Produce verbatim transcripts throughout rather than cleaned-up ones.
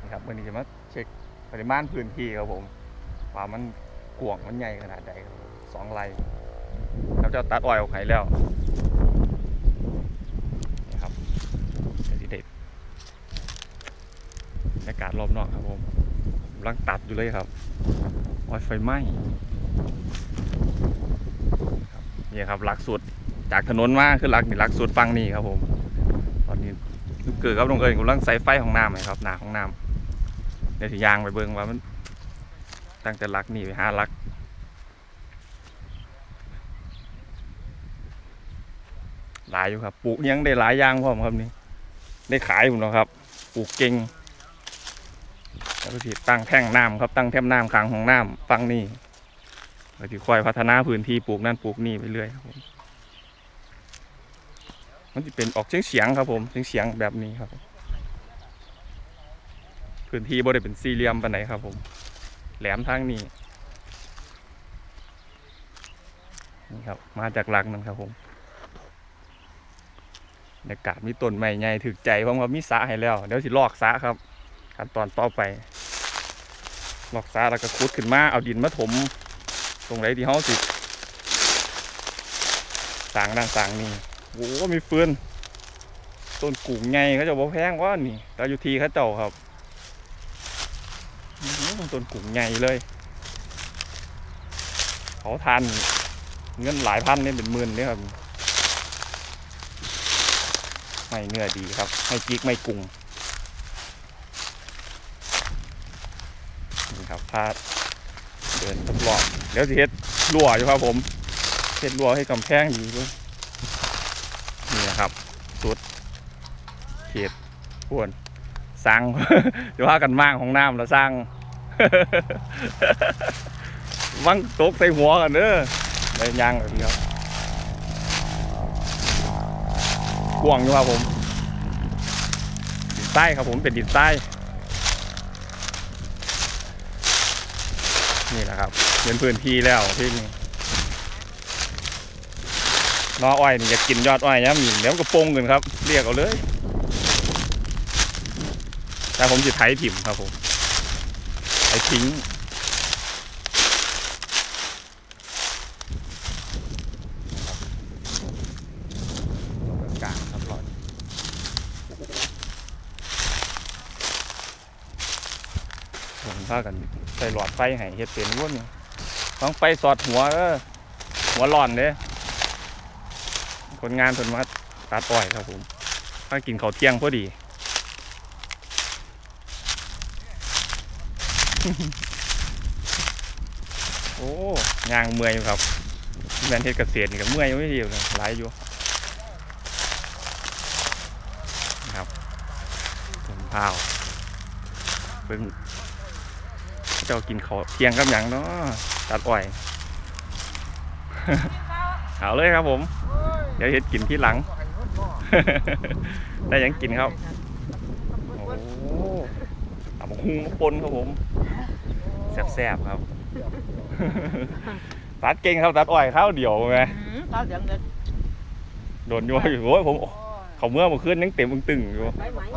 นี่ครับวันนี้จะมาเช็คปริมาณพื้นที่ครับผมว่ามันกว้างมันใหญ่ขนาดใดครับสองไร่เราจะตัดอ้อยออกให้แล้วนี่ครับเด็ดบรรยากาศรอบนอกครับผมกำลังตัดอยู่เลยครับอ้อยไฟไหม้นี่ครับหลักสุดจากถนนมาคือหลักนี่หลักสุดฟังนี่ครับผมตอนนี้ลูกเกิดครับลงเอิญกำลังใส่ไฟของน้ำไหมครับหนาของน้ำเดี๋ยวถือยางไปเบิ่งว่ามันตั้งแต่หลักนี่ไปหาหลักหลายอยู่ครับปลูกยังได้หลายอย่างพร้อมครับนี่ได้ขายผมแล้วครับปลูกเก่งแล้วก็ที่ตั้งแท่งน้ำครับตั้งแท่งน้ำขังของน้ำฟังนี่แล้วที่คอยพัฒนาพื้นที่ปลูกนั่นปลูกนี่ไปเรื่อยครับผมมันจะเป็นออกเฉียงเฉียงครับผมเฉียงเฉียงแบบนี้ครับพื้นที่บริเวณเป็นสี่เหลี่ยมปานไหนครับผมแหลมทางนี้นี่ครับมาจากหลักนั่นครับผมบรรยากาศมีต้นไม้ใหญ่ถึกใจเพราะว่ามีสระให้แล้วเดี๋ยวสิลอกสระครับขั้นตอนต่อไปลอกสระแล้วก็ขุดขึ้นมาเอาดินมาถมตรงไหนที่เขาสิสางดังสางนี่โอ้มีฟืนต้นกุ่งไงเขาจะบอกแพงว่านี่แต่อยู่ทีเขาเจ้าครับต้นกุ่งไงเลยเขาทานเงินหลายพันนี่เป็นหมื่นเนี่ยครับไม่เนื้อดีครับไม่จิกไม่กุ้งนี่ครับพาเดินทดลองเดี๋ยวสิเฮ็ดรั่วอยู่ครับผมเฮ็ดรั่วให้กำแพงดีด้วยนี่นะครับสุดเขตอ้วนสร้างจะว่ากันมั่งของน้ำแล้วสร้างวังตกใส่หัวกันเด้อได้ยางแบบนี้ครับกว้างอยู่ครับผมดินใต้ครับผมเป็นดินใต้นี่แหละครับเป็นพื้นที่แล้วที่นี่น้ออ้อยนี่จะกินยอดอ้อยเนี่ยมีเดี๋ยวก็ปงกันครับเรียกเอาเลยแต่ผมจะไถถิ่มครับผมไถทิ้งกลางครับหลอดผมพากันใส่หลอดไฟให้เฮ็ดเป็นรุ่นต้องไฟสอดหัวเออหัวหลอนเด้คนงานเพิ่นมาตัดอ้อยครับผมถ้ากินข้าวเที่ยงพอดีโอ้ยางเมื่อยอยู่ครับแมนเทศเกษตรนี่ก็เมื่อยอยู่ไม่ดีเลยหลายอยู่ครับต้นพร้าวเพิ่งเจ้ากินข้าวเที่ยงกับหยังเนาะตัดอ้อยเอาเลยครับผมเดี๋ยวเฮ็ดกินที่หลังได้ยังกินครับโอ้ตับหุ้งปนครับผมแซ่บๆครับตัดเก่งครับตัดอ้อยข้าวเดียวไงโดนยั่วอยู่โอ้ยผมเขาเมื่อมาขึ้นยังเต็มตึงอยู่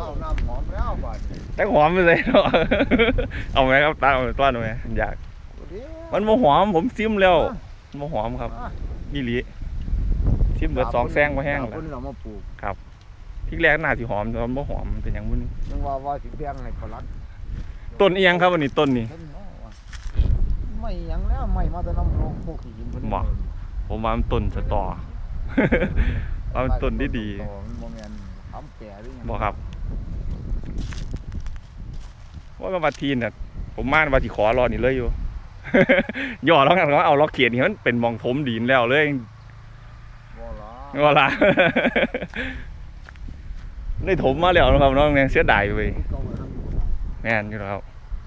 แต่หอมไปเลยเนาะเอาไหมครับตาต้อนไหมอยากมันโมหอมผมซิมแล้วโมหอมครับนี่ลิซิมเบิดสองแซงมาแห้งแล้วครับที่แรกน่าสิหอมแต่มันโมหอมเป็นอย่างมึนยังว่าว่าสิแพงให้เขารักต้นเอียงครับวันนี้ต้นนี้ไม่ยังแล้วไม่มาแต่น้ำโลกพวกหินหมอผมว่ามันต้นสตอว่ามันต้นได้ดีบอกครับว่ากับวัดทีเนี่ยผมมาวัดที่ขอรอนี่เลยอยู่ย่อแล้วกันเขาเอาล็อกเขียนนี่มันเป็นมองถมดินแล้วเลยว่าละได้ถมมาแล้วนะครับน้องเนี่ยเสียดายไปแม่นอยู่แล้ว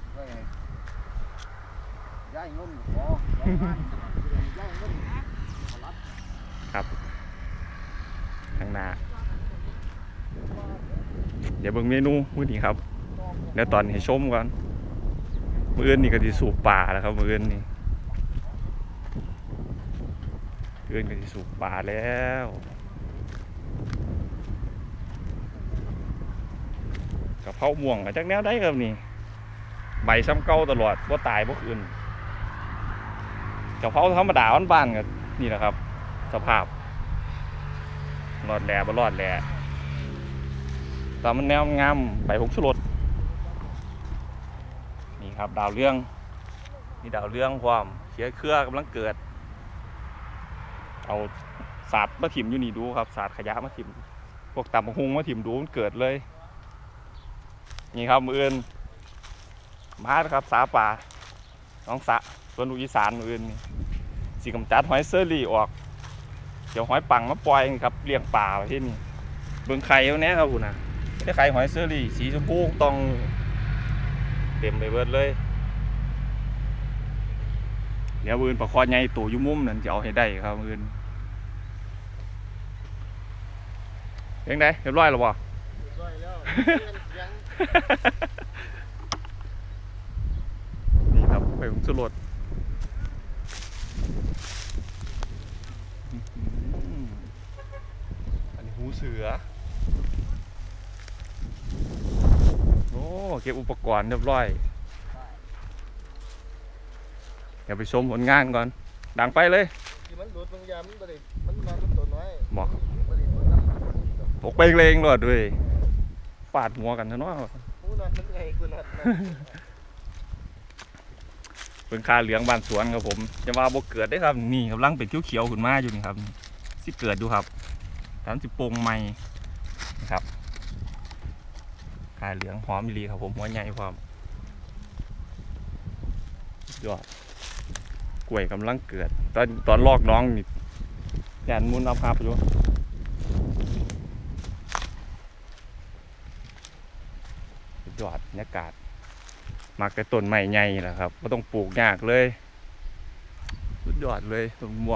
ครับข้างหน้าเดี๋ยวเบิ่งเมนูมื้อนี้ครับเดี๋ยวตอนให้ชมก่อนมื้ออื่นนี่ก็สิสูบป่าแล้วครับมื้ออื่นนี่มื้ออื่นก็สิสูบป่าแล้วกะเพราม่วงจักแนวได้ครับนี่ใบซ้ำเก่าตลอดว่าตายบ่คืนเจ้าเผาธรรมดาบ้านๆกันนี่แหละครับสภาพรอดแหล่บ่รอดแหล่แต่มันแนวงามใบผงชูรสนี่ครับดาวเรื่องนี่ดาวเรื่องความเขียเครือกำลังเกิดเอาศาสตร์มาถิ่มอยู่นี่ดูครับศาสตร์ขยะมาถิ่มพวกตำบักหุ่งมาถิ่มดูมันเกิดเลยนี่ครับมืออื่นมาครับสาป่าน้องสะส่วนอุอีสานมืออื่นนี่สีกำจัดหอยเซอรี่ออกเดี๋ยวหอยปังมาปล่อยครับเลี้ยงป่าที่นี่เบิ่งไข่เอาแน่ครับคุณนะไม่ได้ไข่หอยเซอรี่สีชมพูต้องเต็มไปเบิดเลยเดี๋ยวมืออื่นปลาคอใหญ่ตัวยุ่มุมนั่นจะเอาให้ได้ครับมืออื่นยังไงเรียบร้อยหรือเปล่านี่ครับไปของสุรสอันนี้หูเสือโอ้เก็บอุปกรณ์เรียบร้อยเดี๋ยวไปชมผลงานก่อนดังไปเลยมันหลุดบางยามมันบริมันนอนมันตัวน้อยบอกตกไปเองเลยด้วยปาดหัวกันซะเนาะเป็นคาเหลืองบานสวนครับผมจะว่าบกเกิดได้ครับนี่กำลังเป็นเขียวๆขึ้นมาอยู่นี่ครับสิเกิดดูครับตามสิโป่งใหม่นะครับคาเหลืองหอมมิลีครับผมหัวใหญ่ความยอดกล้วยกำลังเกิดตอนตอนลอกน้องนี่แดนมุนอับครับอยู่ยอดบรรยากาศมักแต่ต้นไม้ใหญ่แหละครับก็ต้องปลูกยากเลยสุดยอดเลยต้นม่วง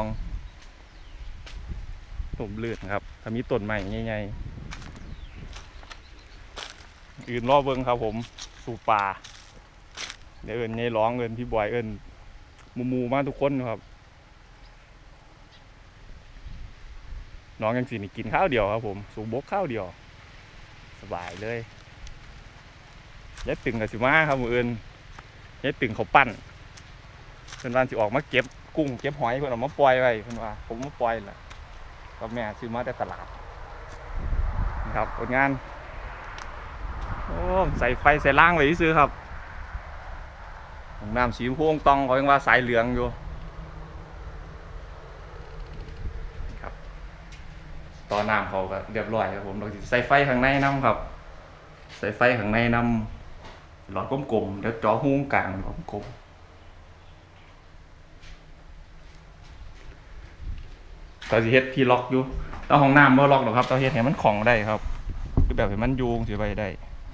ต้นลื่นครับถ้ามีต้นไม้ใหญ่ๆอื่นรอเบิ้งครับผมสู่ป่าเดี๋ยวเอิญยายร้องเอิญพี่บอยเอิญมูมูมาทุกคนครับน้องยังสิกินข้าวเดียวครับผมสูบบกข้าวเดียวสบายเลยยายตึงกับสิมาครับมืออื่นยายตึงเขาปั้นเพื่อนบ้านสิออกมาเก็บกุ้งเก็บหอยเพื่อนออกมาปล่อยไว้เพื่อนว่าผมมาปล่อยแหละกับแม่ซื้อมาแต่ตลาดนะครับผลงานโอ้ใส่ไฟใส่ล่างไว้ที่ซื้อครับน้ำสีชมพูตองเขายังว่าสายเหลืองอยู่ครับต่อน้ำเขาก็เรียบร้อยครับผมเราใส่ไฟข้างในน้ำครับใส่ไฟข้างในน้ำหลอดกลมๆเดี๋ยวจ่อหุ้งกลางหลอดกลมตอนที่เฮ็ดที่ล็อกอยู่ตอนห้องน้ำไม่ล็อกหรอกครับตอนเฮ็ดให้มันของได้ครับคือแบบให้มันยูงเสียไปได้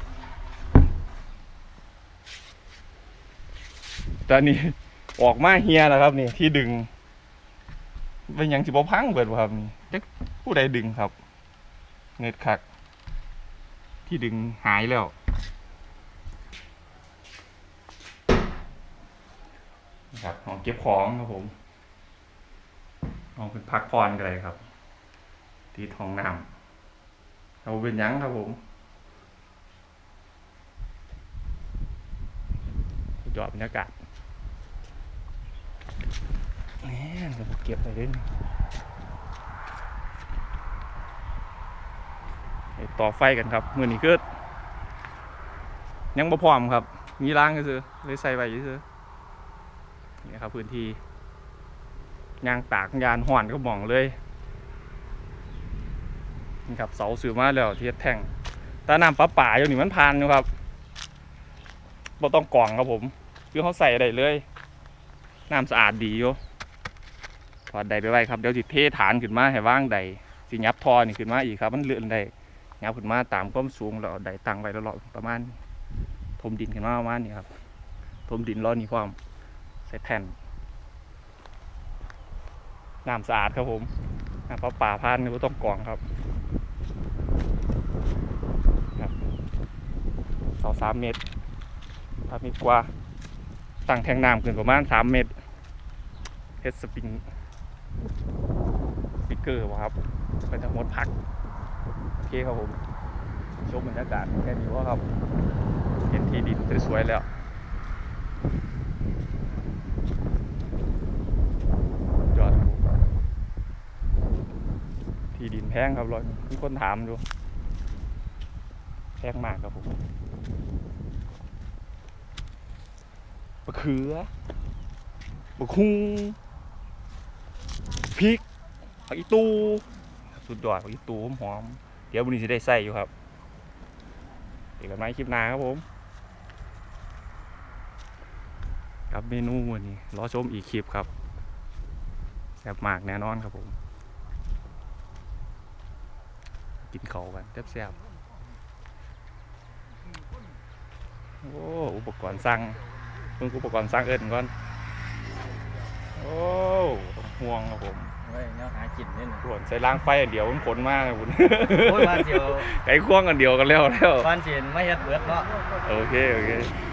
ตอนนี้ออกมาเฮียแล้วครับนี่ที่ดึงเป็นยังสิบพังเบิดครับนี่จะผู้ใดดึงครับเน็ตคักที่ดึงหายแล้วครับห้องเก็บของครับผมห้องเป็นพักผ่อนกันเลยครับที่ท้องน้ำเราเป็นยังครับผมยอดบรรยากาศนี่เราเก็บไปด้วยต่อไฟกันครับมือนี้ก็ยังบ่พร้อมครับมีล้างก็คือเลยใส่ไว้ก็คือนี่ครับพื้นที่ยางตากยานห่อนก็มองเลยนี่ครับเสาสื่อมาแล้วเทียบแท่งตาน้ำปลาป่าอยู่นี่มันพันอยู่ครับบ่ต้องกล่องครับผมคือเขาใส่ได้เลยน้ำสะอาดดีอยู่ถอดใดไปไว้ครับเดี๋ยวจิเทฐานขึ้นมาให้ว่างใดสิยับทอนี่ขึ้นมาอีกครับมันเลื่อนได้ยับขึ้นมาตามความสูงเราใดตั้งไว้แล้วประมาณถมดินขึ้นมาประมาณนี้ครับถมดินรอนี่ความใส่แผ่นน้ำสะอาดครับผมน้ำปลาป่าพันนี่บ่ต้องกล่องครับครับสองสามเมตรสามเมตรกว่าตั้งแทงน้ำขึ้นประมาณสามเมตรเฮดสปริงสปิเกอร์วะครับเป็นทั้งหมดพักโอเคครับผมชมบรรยากาศแค่นี้ว่าครับเห็นที่ดินสวยๆแล้วงครับร้อยมีคนถามดูแพงมากครับผมมะเขือมะคุงพริกผักอีตูสุดยอดผักอีตูหอมๆเดี๋ยววันนี้จะได้ใส่อยู่ครับเดี๋ยวกันไหมคลิปหน้าครับผมกับเมนูวันนี้รอชมอีกคลิปครับแซ่บมากแน่นอนครับผมกินเขากันแซ่บๆโอ้อุปกรณ์สั่งเพิ่งอุปกรณ์สั่งเอิญก่อนโอ้ต้องห่วงครับผมเฮ้ยเนี่ยหากินนี่ส่วนใส่ล้างไฟอันเดียวมันขนมากเลยคุณโอ้ยบ้านเสียวไก่ควงกันเดียวกันแล้วแล้วบ้านเสียนไม่เฮ็ดเบิดเนาะโอเคโอเคเ